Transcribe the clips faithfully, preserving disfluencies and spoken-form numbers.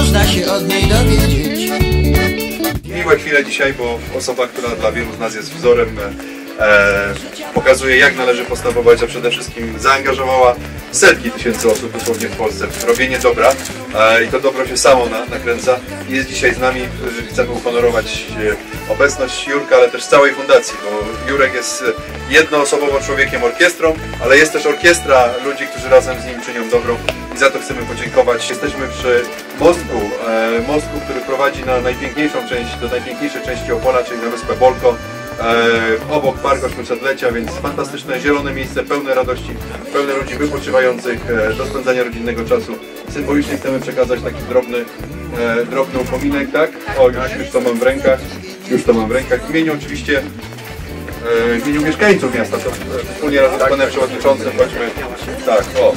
można się od niej dowiedzieć. Miłe chwile dzisiaj, bo osoba, która dla wielu z nas jest wzorem, e, pokazuje, jak należy postępować, a przede wszystkim zaangażowała setki tysięcy osób dosłownie w Polsce w robienie dobra, e, i to dobro się samo na, nakręca. Jest dzisiaj z nami, chcemy uhonorować e, obecność Jurka, ale też całej fundacji, bo Jurek jest jednoosobowo człowiekiem, orkiestrą, ale jest też orkiestra ludzi, którzy razem z nim czynią dobro i za to chcemy podziękować. Jesteśmy przy mostku, e, mostku, który prowadzi na najpiękniejszą część, do najpiękniejszej części Opola, czyli na wyspę Bolko. E, obok Park Ośmiosetlecia, więc fantastyczne, zielone miejsce, pełne radości, pełne ludzi wypoczywających, e, do spędzania rodzinnego czasu. Symbolicznie chcemy przekazać taki drobny, e, drobny upominek, tak? O, już, już to mam w rękach, już to mam w rękach. W imieniu oczywiście, e, w imieniu mieszkańców miasta, to e, wspólnie razem z panem przewodniczącym, chodźmy, tak, o.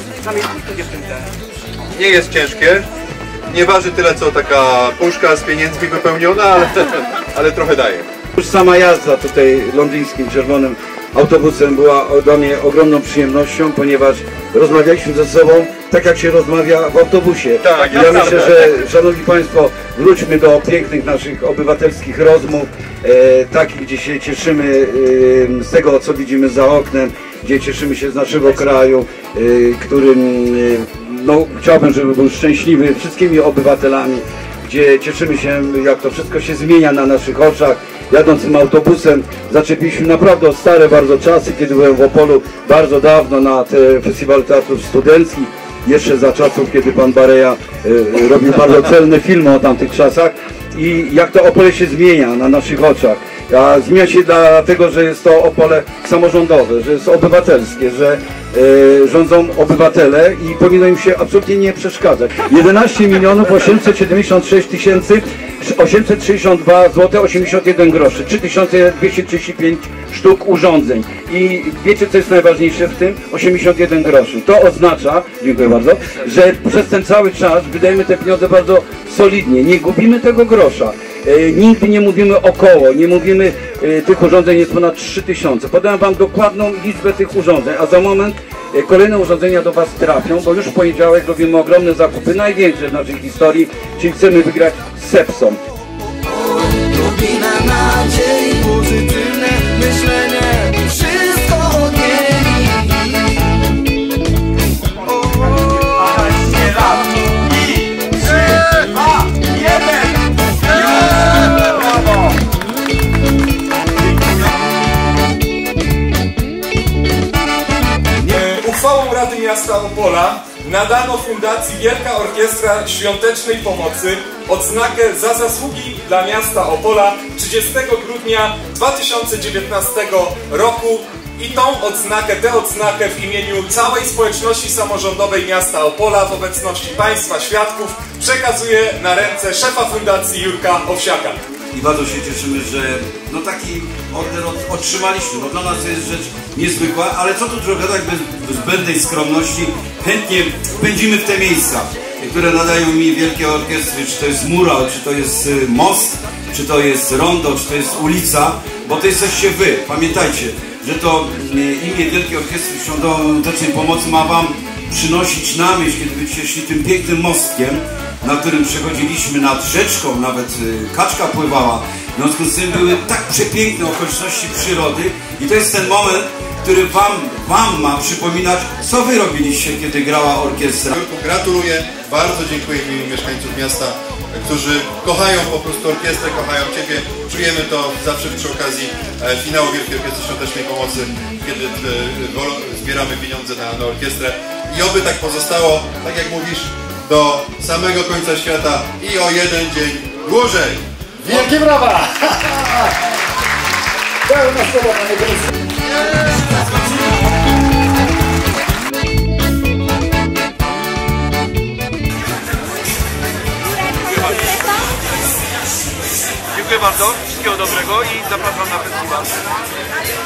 Nie jest ciężkie, nie waży tyle co taka puszka z pieniędzmi wypełniona, ale, ale trochę daje. Już sama jazda tutaj londyńskim czerwonym autobusem była dla mnie ogromną przyjemnością, ponieważ rozmawialiśmy ze sobą tak, jak się rozmawia w autobusie. Tak, ja myślę, że, szanowni państwo, wróćmy do pięknych naszych obywatelskich rozmów, e, takich, gdzie się cieszymy e, z tego, co widzimy za oknem, gdzie cieszymy się z naszego kraju, e, którym e, no, chciałbym, żeby był szczęśliwy wszystkimi obywatelami, gdzie cieszymy się, jak to wszystko się zmienia na naszych oczach. Jadąc tym autobusem zaczepiliśmy naprawdę stare bardzo czasy, kiedy byłem w Opolu bardzo dawno na te Festiwal Teatrów Studenckich, jeszcze za czasów, kiedy pan Bareja y, robił bardzo celne filmy o tamtych czasach i jak to Opole się zmienia na naszych oczach. A zmienia się dlatego, że jest to Opole samorządowe, że jest obywatelskie, że e, rządzą obywatele i powinno im się absolutnie nie przeszkadzać. jedenaście milionów osiemset siedemdziesiąt sześć tysięcy osiemset sześćdziesiąt dwa złote osiemdziesiąt jeden groszy, trzy tysiące dwieście trzydzieści pięć sztuk urządzeń. I wiecie, co jest najważniejsze w tym? osiemdziesiąt jeden groszy. To oznacza, dziękuję bardzo, że przez ten cały czas wydajemy te pieniądze bardzo solidnie, nie gubimy tego grosza. E, nigdy nie mówimy około, nie mówimy, e, tych urządzeń jest ponad trzy tysiące. Podam wam dokładną liczbę tych urządzeń, a za moment e, kolejne urządzenia do was trafią, bo już w poniedziałek robimy ogromne zakupy, największe w naszej historii, czyli chcemy wygrać z Sepsą. Lubina nadziei, pozytywne myślenie, wszystko od niej. Uchwałą Rady Miasta Opola nadano Fundacji Wielka Orkiestra Świątecznej Pomocy odznakę za zasługi dla miasta Opola trzydziestego grudnia dwa tysiące dziewiętnastego roku i tą odznakę, tę odznakę w imieniu całej społeczności samorządowej miasta Opola w obecności Państwa świadków przekazuję na ręce szefa Fundacji Jurka Owsiaka. I bardzo się cieszymy, że no taki order otrzymaliśmy. No dla nas to jest rzecz niezwykła, ale co tu trochę tak bez zbędnej skromności, chętnie pędzimy w te miejsca, które nadają mi wielkie orkiestry, czy to jest mural, czy to jest most, czy to jest rondo, czy to jest ulica, bo to jesteście wy. Pamiętajcie, że to imię Wielkiej Orkiestry Świątecznej Pomocy ma wam przynosić na myśl, kiedy będziecie szli tym pięknym mostkiem, na którym przechodziliśmy nad rzeczką, nawet kaczka pływała. W związku z tym były tak przepiękne okoliczności przyrody i to jest ten moment, który wam, wam ma przypominać, co wy robiliście, kiedy grała orkiestra. Gratuluję, bardzo dziękuję w imieniu mieszkańców miasta, którzy kochają po prostu orkiestrę, kochają Ciebie. Czujemy to zawsze przy okazji finału Wielkiej Orkiestry Świątecznej Pomocy, kiedy zbieramy pieniądze na, na orkiestrę. I oby tak pozostało, tak jak mówisz, do samego końca świata i o jeden dzień dłużej. Wielkie brawa! Pełna słowa, panie prezydencie. Dziękuję bardzo, wszystkiego dobrego i zapraszam na festiwal.